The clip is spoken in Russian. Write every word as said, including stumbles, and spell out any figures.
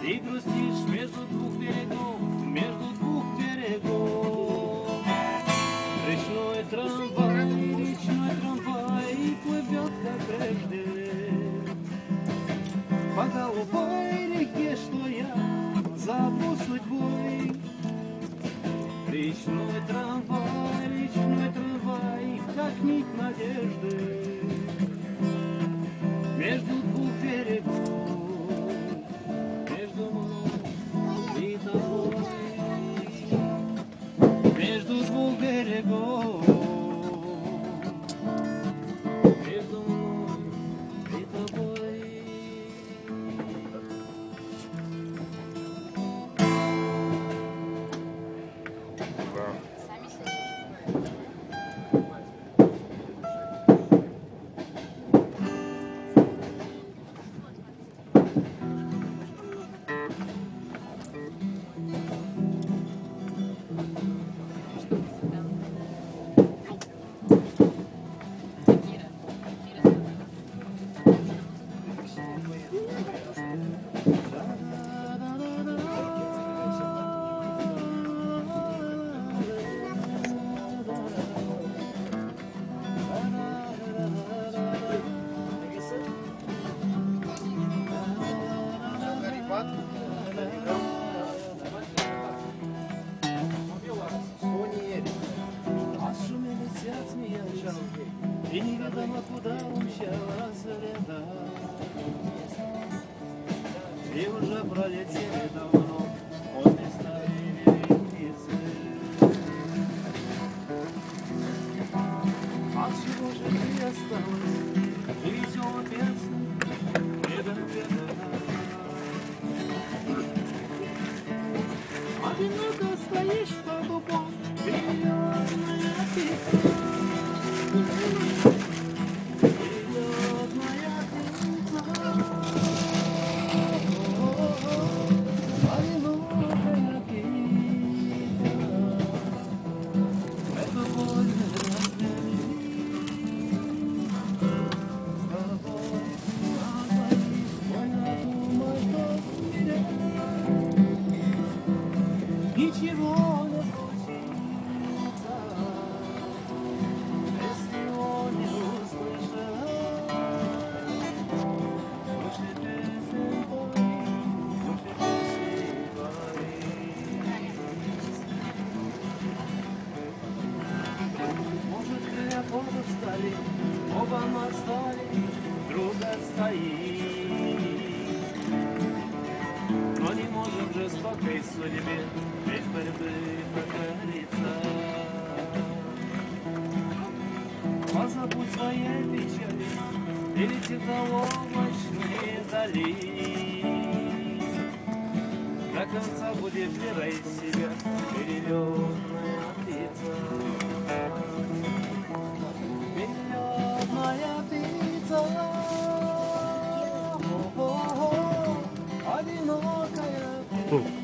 И грустишь между двух берегов, между двух берегов. Речной трамвай, речной трамвай плывет, как прежде. По голубой реке, что я зову судьбой. Речной трамвай, речной трамвай, как нить надежды. Между двух берегов, между мной и тобой, между двух берегов, между мной и тобой. И неведомо куда умчалась лето, и уже пролетели давно после старой вереницы. От чего же ты осталась, весело песня, беда-беда? Одиноко стоишь под дубом, грязная птица. Ничего не случится, если он не услышит. Лучше песен пой, лучше песен пой. Может, мы оба встали, оба мы отстали, друг отстоит. Но не можем в жестокой судьбе без борьбы покориться. Позабудь своей печали и лети в заоблачные дали. До конца будешь верить в себя, перелетная птица. Перелетная птица. Одинокая птица.